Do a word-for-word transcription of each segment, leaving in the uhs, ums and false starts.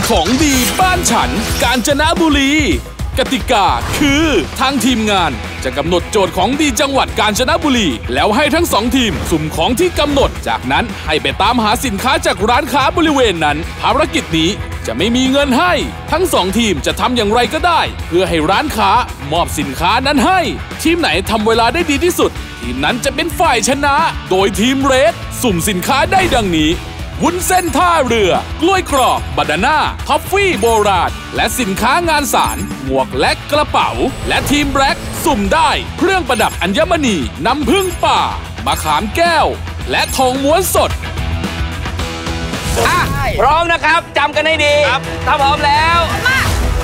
ของดีบ้านฉันกาญจนบุรีกติกาคือทางทีมงานจะกำหนดโจทย์ของดีจังหวัดกาญจนบุรีแล้วให้ทั้งสองทีมสุ่มของที่กำหนดจากนั้นให้ไปตามหาสินค้าจากร้านค้าบริเวณนั้นภารกิจนี้จะไม่มีเงินให้ทั้งสองทีมจะทำอย่างไรก็ได้เพื่อให้ร้านค้ามอบสินค้านั้นให้ทีมไหนทำเวลาได้ดีที่สุดทีมนั้นจะเป็นฝ่ายชนะโดยทีมเรดสุ่มสินค้าได้ดังนี้วุ้นเส้นท่าเรือกล้วยกรอบบานาน่าท็อฟฟี่โบราณและสินค้างานสารหมวกและกระเป๋าและทีมแบล็กสุ่มได้เครื่องประดับอัญมณีน้ำผึ้งป่ามะขามแก้วและทองม้วนสดอ่ะพร้อมนะครับจำกันให้ดีครับถ้าพร้อมแล้วมา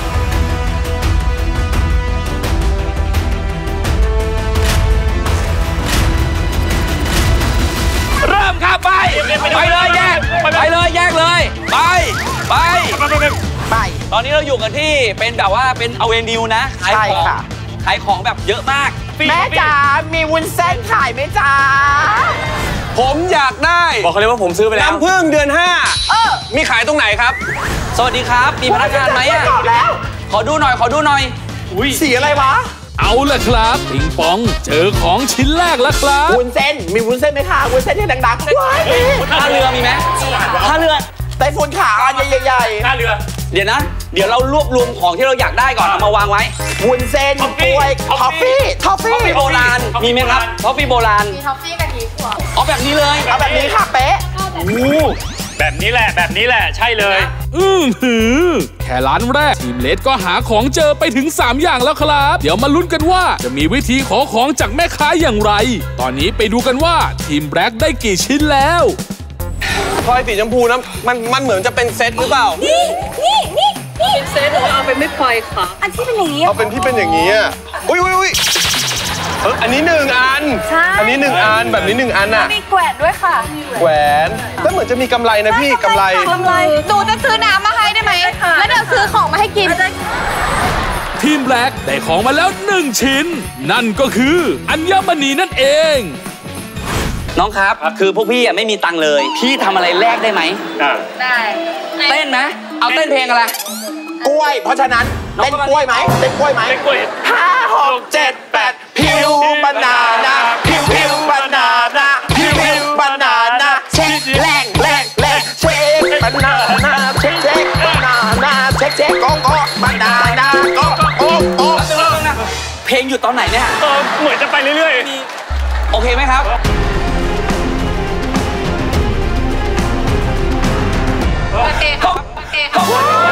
เริ่มครับไปไปเลยแยกไปเลยแยกเลยไปไปไปตอนนี้เราอยู่กันที่เป็นแบบว่าเป็นอเวนิวนะขายของขายของแบบเยอะมากแม่จ๋ามีวุ้นเส้นขายไหมจ๋าผมอยากได้บอกเขาเลยว่าผมซื้อไปแล้วน้ำผึ้งเดือนห้าเออมีขายตรงไหนครับสวัสดีครับมีพนักงานไหมอ่ะขอดูหน่อยขอดูหน่อยอุ้ยสีอะไรวะเอาล่ะครับปิงปองเจอของชิ้นแรกแล้วครับวุ้นเส้นมีวุ้นเส้นไหมคะวุ้นเส้นที่ดังๆว้ายท่าเรือมีไหมท่าเรือไต้ฝุ่นขาอันใหญ่ๆท่าเรือเดี๋ยวนะเดี๋ยวเรารวบรวมของที่เราอยากได้ก่อนเอามาวางไว้วุ้นเส้นกล้วยทอฟฟี่ทอฟฟี่โบราณมีไหมครับทอฟฟี่โบราณมีทอฟฟี่กะทิถั่วเอาแบบนี้เลยเอาแบบนี้ค่ะเป๊ะแบบนี้แหละแบบนี้แหละใช่เลยอือหือแค่ร้านแรกทีมเลดก็หาของเจอไปถึงสามอย่างแล้วครับเดี๋ยวมาลุ้นกันว่าจะมีวิธีขอของจากแม่ค้าอย่างไรตอนนี้ไปดูกันว่าทีมแบล็กได้กี่ชิ้นแล้วพลอยสีชมพูนะมันมันเหมือนจะเป็นเซตหรือเปล่านี่นี่นี่นี่เป็นเซตหรือเอาเป็นไม่พลอยค่ะอันที่เป็นอย่างนี้เอาเป็นที่เป็นอย่างนี้อ่ะอุ้ยอุ้ยอุ้ยเอออันนี้หนึ่งอันอันนี้หนึ่งอันแบบนี้หนึ่งอันอ่ะมีแหวนด้วยค่ะแหวนแล้วเหมือนจะมีกำไรนะพี่กำไรกำไรหนูจะซื้อน้ำมาให้ได้ไหมแล้วเดี๋ยวซื้อของมาให้กินทีมแบล็กได้ของมาแล้วหนึ่งชิ้นนั่นก็คืออัญมณีนั่นเองน้องครับคือพวกพี่ไม่มีตังค์เลยพี่ทำอะไรแลกได้ไหมได้เต้นไหมเอาเต้นเพลงอะไรกล้วยเพราะฉะนั้นเต้นกล้วยไหมเต้นกล้วยไหมเต้นกล้วยห้าหกเจ็ดแปดพิวบานาน่าพิวพิวบานาน่าพิวพิวบานาน่าเช็คแรงแรงแรงเช็คบานาน่าเช็คเช็คบานาน่าเช็คเช็คโกโก้บานาน่าโกโก้โอ้เพลงอยู่ตอนไหนเนี่ยเออเหมือนจะไปเรื่อยๆโอเคไหมครับโอเคครับโอเคครับ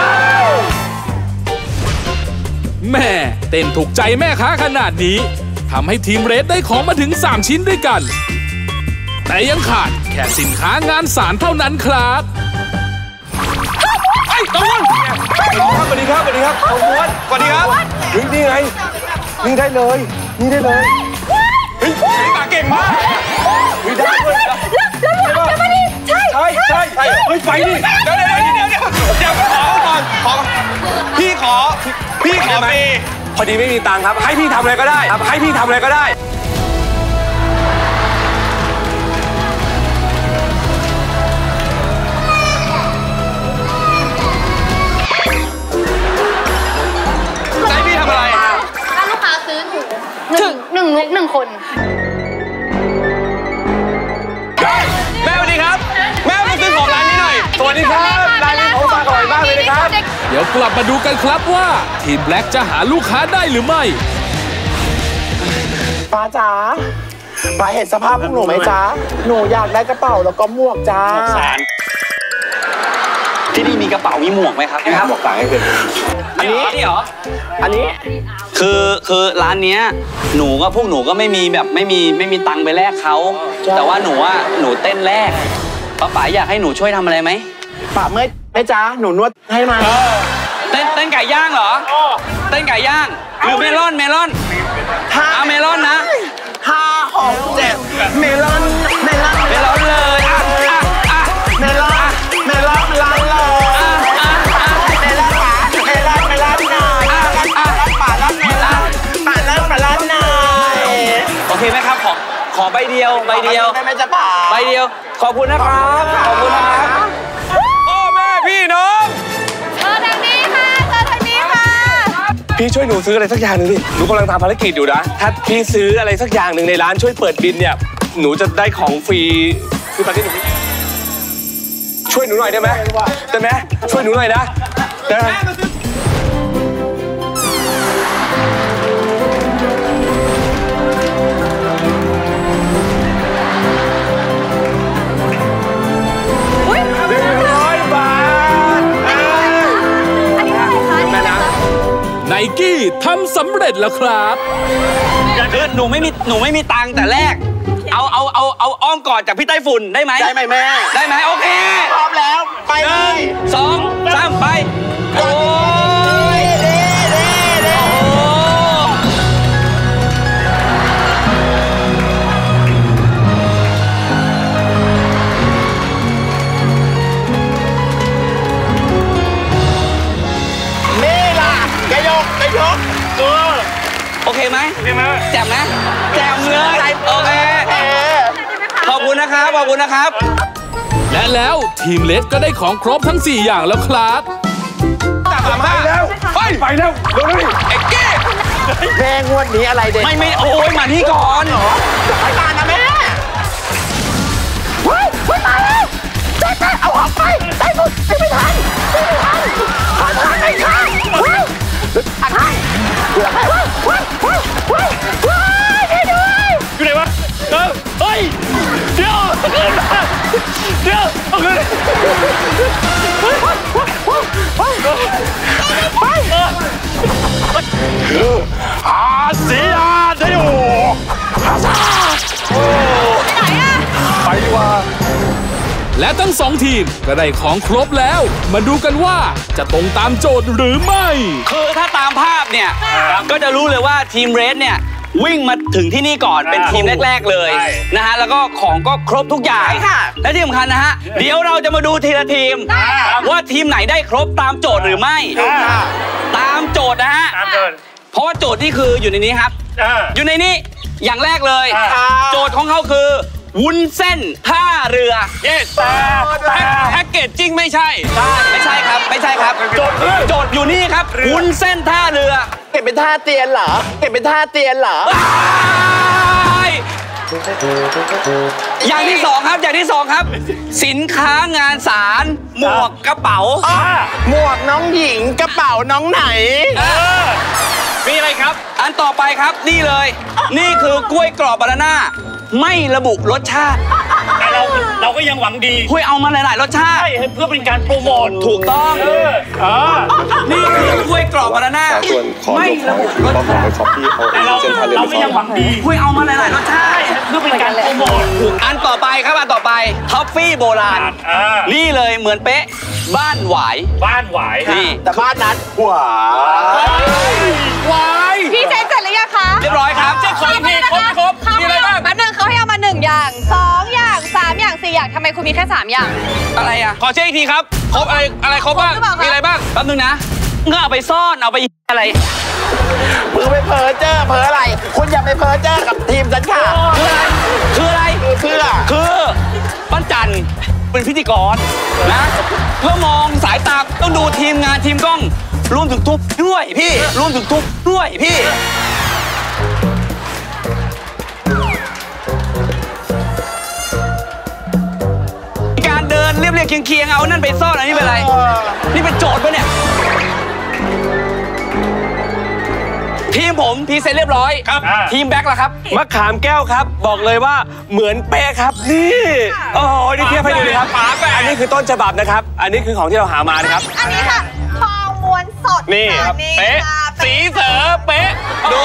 แม่เต้นถูกใจแม่ค้าขนาดนี้ทำให้ทีมเรดได้ของมาถึงสามชิ้นด้วยกันแต่ยังขาดแค่สินค้างานสารเท่านั้นครับไอ้ตะวันสวัสดีครับสวัสดีครับตะวันสวัสดีครับนี่นี่ไงนี่ได้เลยนี่ได้เลยเฮ้ยตาเก่งมากนี่ได้เลยใช่ใช่ใช่ใช่เฮ้ยไปดิเดี๋ยวเดี๋ยวเดี๋ยวเดี๋ยวเดี๋ยวขอก่อนขอพี่ขอพี่ขอไหมพอดีไม่มีตังค์ครับให้พี่ทำอะไรก็ได้ครับให้พี่ทำอะไรก็ได้ให้พี่ทำอะไรถ้าลูกค้าซื้อหนึ่งหนึ่งหนึ่งคนแม่สวัสดีครับแม่มาซื้อของร้านนี้หน่อยสวัสดีครับร้านนี้ของฝากอร่อยมากเลยนะครับเดี๋ยวกลับมาดูกันครับว่าทีมแบล็กจะหาลูกค้าได้หรือไม่ป้าจ๋าป้าเห็นสภาพพวกหนูไหมจ๊ะหนูอยากได้กระเป๋าแล้วก็หมวกจ้าที่นี่มีกระเป๋ามีหมวกไหมครับครับหมวกต่างให้เป็นอันนี้นี่เหรออันนี้คือคือร้านเนี้ยหนูก็พวกหนูก็ไม่มีแบบไม่มีไม่มีตังค์ไปแลกเขาแต่ว่าหนูว่าหนูเต้นแลกป้าป๋าอยากให้หนูช่วยทำอะไรไหมป๋าเมื่อยไหมจ๊ะหนูนวดให้มาเต้นเต้นไก่ย่างเหรอเต้นไก่ย่างหรือเมลอนเมลอนเอาเมลอนนะห้าหกเจ็ดเมลอนเมลอนเมลอนเลยอ่ะอ่ะอ่ะเมลอนเมลอนลอนเลยอ่ะอ่ะอ่ะเมลอนป๋าเมลอนเมลอนหน่อยอ่ะอ่ะป๋าลอนเมลอนป๋าลอนป๋าลอนหน่อยโอเคไหมครับขอขอใบเดียวใบเดียวไม่ไม่จะป๋าใบเดียวขอบคุณนะครับขอบคุณนะครับพ่อแม่พี่น้องพี่ช่วยหนูซื้ออะไรสักอย่างหนึ่งดิหนูกำลังทำภารกิจอยู่นะถ้าพี่ซื้ออะไรสักอย่างหนึ่งในร้านช่วยเปิดบินเนี่ยหนูจะได้ของฟรีคือตอนนี้หนูช่วยหนูหน่อยได้ไหมได้ไหมช่วยหนูหน่อยนะได้ไหมหนึ่งร้อยบาทอันนี้อะไรคะแม่นะไนกี้ทำสำเร็จแล้วครับคือหนูไม่มีหนูไม่มีตังค์แต่แรกเอาเอาเอาเอาอ้อมกอดจากพี่ไต้ฝุ่นได้ไหมได้ไหมแม่ได้ไหมโอเคพร้อมแล้วไปเลยสองสามไปโอ้ยเด้เด้เด้นี่ล่ะกระยกกระยกเออโอเคไหมโอเคไหมแจ่มไหมแจ่มเลยโอเคขอบคุณนะครับขอบคุณนะครับและแล้วทีมเลสก็ได้ของครบทั้งสี่อย่างแล้วครับไปแล้วไปไปแล้วเร็วเลยเอ็กกี้แม่งวดนี้อะไรเด็กไม่ไม่โอ้ยมานี่ก่อนเหรอไปตานะแม่ว้ายว้ายตายแล้วเจ๊เจ๊เอาออกไปได้หมดไม่ทันไม่ทันทันทันไม่ทันว้ายทันทันเหลือใครวะว้ายว้ายว้ายว้ายได้ด้วยอยู่ไหนวะเออเฮ้ยเดี๋ยวเดี๋ยวโอเคไปอาเซียเดียวอาซาโอ้ไปไหนอะไปดีกว่าและทั้งสองทีมก็ได้ของครบแล้วมาดูกันว่าจะตรงตามโจทย์หรือไม่คือถ้าตามภาพเนี่ยก็จะรู้เลยว่าทีมเรดเนี่ยวิ่งมาถึงที่นี่ก่อนเป็นทีมแรกๆเลยนะฮะแล้วก็ของก็ครบทุกอย่างและที่สำคัญนะฮะเดี๋ยวเราจะมาดูทีละทีมว่าทีมไหนได้ครบตามโจทย์หรือไม่ตามโจทย์นะฮะเพราะว่าโจทย์นี่คืออยู่ในนี้ครับอยู่ในนี้อย่างแรกเลยโจทย์ของเขาคือวุ้นเส้นท่าเรือเยสแพ็กเกจจริงไม่ใช่ไม่ใช่ครับไม่ใช่ครับโจทย์โจทย์อยู่นี่ครับวุ้นเส้นท่าเรือเก็บเป็นท่าเตียนเหรอเก็บเป็นท่าเตียนเหรออย่างที่สองครับอย่างที่สองครับสินค้างานสารหมวกกระเป๋าหมวกน้องหญิงกระเป๋าน้องไหนมีอะไรครับอันต่อไปครับนี่เลยนี่คือกล้วยกรอบบานาน่าไม่ระบุรสชาติแต่เราเราก็ยังหวังดีคุยเอามาหลายๆรสชาติเพื่อเป็นการโปรโมทถูกต้องนี่คือกล้วยกรอบบานาน่าไม่ระบุรสชาติแต่เราเราก็ยังหวังดีคุยเอามาหลายๆรสชาติเพื่อเป็นการโปรโมทอันต่อไปครับอันต่อไปท็อฟฟี่โบราณนี่เลยเหมือนเป๊ะบ้านหวายบ้านหวายนี่แต่บ้านนั้นหวายหวายพี่เจ๊เสร็จหรือยังคะเรียบร้อยครับเจ๊ขอมีครบครบมีอะไรบ้างแป๊บนึงเขาให้เอามาหนึ่งอย่างสองอย่างสามอย่างสี่อย่างทำไมคุณมีแค่สามอย่างอะไรอ่ะขอเช็คอีกทีครับครบอะไรอะไรครบบ้างมีอะไรบ้างแป๊บนึงนะเงาเอาไปซ่อนเอาไปอะไรมือไปเพ้อเจ้อเพ้ออะไรคุณอย่าไปเพ้อเจ้อกับทีมฉันค่ะคืออะไรคืออะไรคือคือปั้นจันเป็นพิธีกรนะเพื่อมองสายตาต้องดูทีมงานทีมกล้องรวมถึงทุบด้วยพี่รวมถึงทุบด้วยพี่การเดินเรียบเรียงเคียงๆเอานั่นไปซ่อนอันนี้เป็นอะไรนี่เป็นโจทย์ปะเนี่ยทีมผมพรีเซนต์เรียบร้อยครับทีมแบ็คล่ะครับมะขามแก้วครับบอกเลยว่าเหมือนเป๊ะครับนี่โอ้โหนี่เทียบให้ดูเลยครับอันนี้คือต้นฉบับนะครับอันนี้คือของที่เราหามานะครับอันนี้ค่ะทองม้วนสดนี่ครับเป๊ะสีเสือเป๊ะดู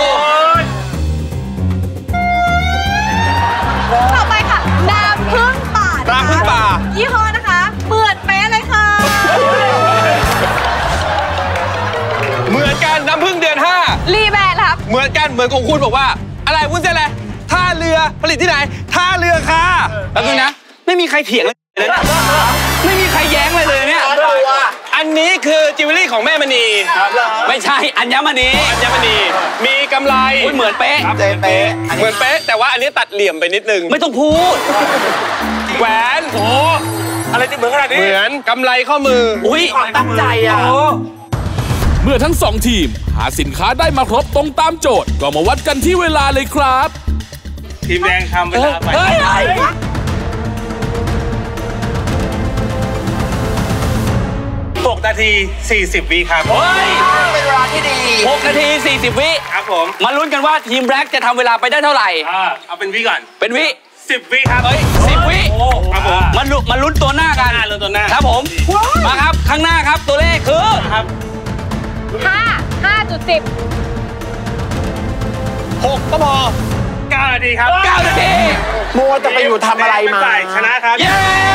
ต่อไปค่ะน้ำผึ้งป่าน้ำผึ้งป่ายี่ห้อนะคะเหมือนเป๊ะเลยค่ะเหมือนกันน้ำผึ้งเดือนห้ารีแบรนด์ครับเหมือนกันเหมือนของคุณบอกว่าอะไรวุ้นเส้นอะไรท่าเรือผลิตที่ไหนท่าเรือค่ะแล้วคือนะไม่มีใครเถียงเลยนะไม่มีใครแย้งเลยเลยเนี่ยอันนี้คือจิวเวลรี่ของแม่มณีไม่ใช่อัญมณีอัญมณีมีกำไรเหมือนเป๊ะเป๊ะเหมือนเป๊ะแต่ว่าอันนี้ตัดเหลี่ยมไปนิดนึงไม่ต้องพูดแหวนโอ้อะไรจะเหมือนขนาดนี้เหมือนกำไรข้อมืออุ้ยตั้งใจอ่ะเมื่อทั้งสองทีมหาสินค้าได้มาครบตรงตามโจทย์ก็มาวัดกันที่เวลาเลยครับทีมแดงทำเวลาไปหกนาทีสี่สิบวิครับเฮ้ยเป็นเวลาที่ดีหกนาทีสี่สิบวิครับผมมาลุ้นกันว่าทีมแบล็กจะทำเวลาไปได้เท่าไหร่อ่าเอาเป็นวิก่อนเป็นวิสิบวิครับเฮ้ยสิบวิครับผมมาลุ้นมาลุ้นตัวหน้ากันหน้าลุ้นตัวหน้าครับผม มาครับ ข้างหน้าครับตัวเลขคือครับห้า ห้าจุดสิบหกก็พอเก้านาทีครับเก้านาทีมัวจะไปอยู่ทำอะไรมาฝ่ายชนะครับเย้